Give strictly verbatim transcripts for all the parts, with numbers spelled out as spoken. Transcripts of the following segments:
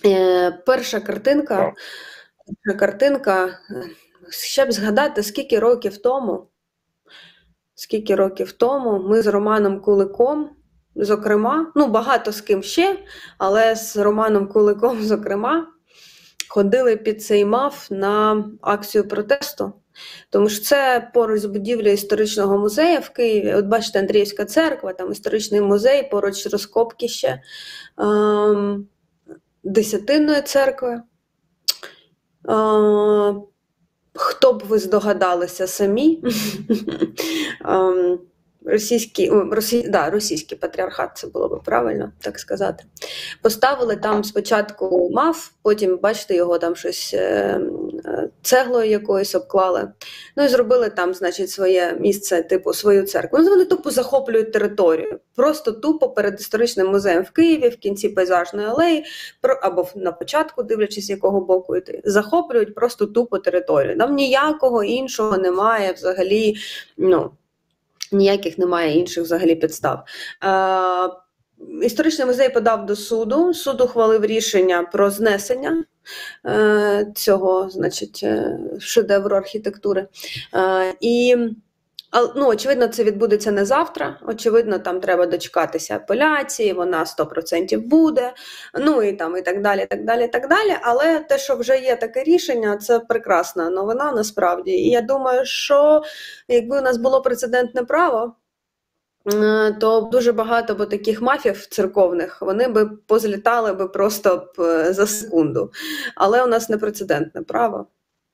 Е, перша картинка, Так. перша картинка, е, ще б згадати, скільки років тому, скільки років тому ми з Романом Куликом, зокрема, ну багато з ким ще, але з Романом Куликом, зокрема, ходили під цей МАФ на акцію протесту. Тому що це поруч з будівлею історичного музею в Києві. От бачите, Андріївська церква, там історичний музей, поруч розкопки ще ем, Десятинної церкви. Е, хто б ви здогадалися самі? ем, Російський, росій, да, російський патріархат, це було б правильно так сказати. Поставили там спочатку МАФ, потім, бачите, його там щось е, цеглою якоюсь обклали. Ну і зробили там, значить, своє місце, типу, свою церкву. Ну, вони тупо захоплюють територію. Просто тупо перед історичним музеєм в Києві, в кінці Пейзажної алеї, або на початку, дивлячись, з якого боку йти, захоплюють просто тупо територію. Там ніякого іншого немає взагалі, ну, ніяких немає інших взагалі підстав. Е, історичний музей подав до суду, суд ухвалив рішення про знесення е, цього, значить, шедевру архітектури. Е, і, ну, очевидно, це відбудеться не завтра, очевидно, там треба дочекатися апеляції, вона сто відсотків буде, ну і там і так далі, так далі, так далі. Але те, що вже є таке рішення, це прекрасна новина насправді. І я думаю, що якби у нас було прецедентне право, то дуже багато бо таких мафів церковних, вони би позлітали би просто б за секунду. Але у нас не прецедентне право.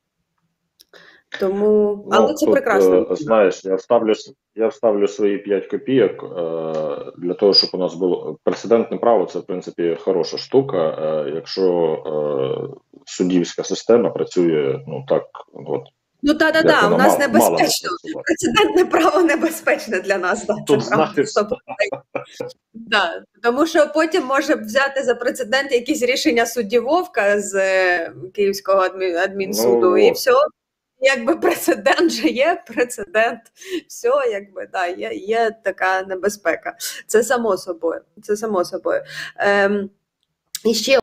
Тому, Ну, але це тут, прекрасно. знаєш, я вставлю, я вставлю свої п'ять копійок е, для того, щоб у нас було прецедентне право, це, в принципі, хороша штука, е, якщо е, суддівська система працює, ну, так, от, Ну, та-та-та, у нас мала, небезпечно. мала Прецедентне право небезпечне для нас. Да, тут, це правда. знаєш, Да, тому що потім може взяти за прецедент якісь рішення судді Вовка з е, Київського адмі, адмінсуду, ну, і от. все. Якби прецедент же є, прецедент, все, якби, да, є, є така небезпека. Це само собою, це само собою. Ем, і ще